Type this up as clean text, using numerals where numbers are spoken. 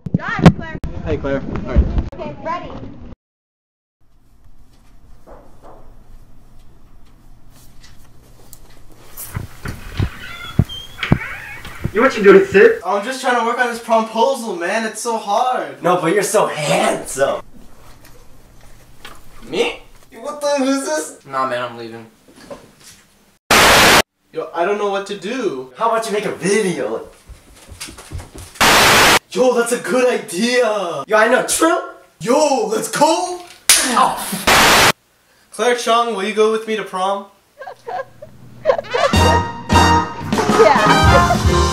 Got it, Claire. Hey, Claire. All right. Okay, ready. You what you doing, Sidd? I'm just trying to work on this promposal, man. It's so hard. No, but you're so handsome. Me? What the who's this? Nah, man, I'm leaving. Yo, I don't know what to do. How about you make a video? Yo, that's a good idea. Yo, I know, true? Yo, let's go. Oh. Claire Chung, will you go with me to prom? Yeah.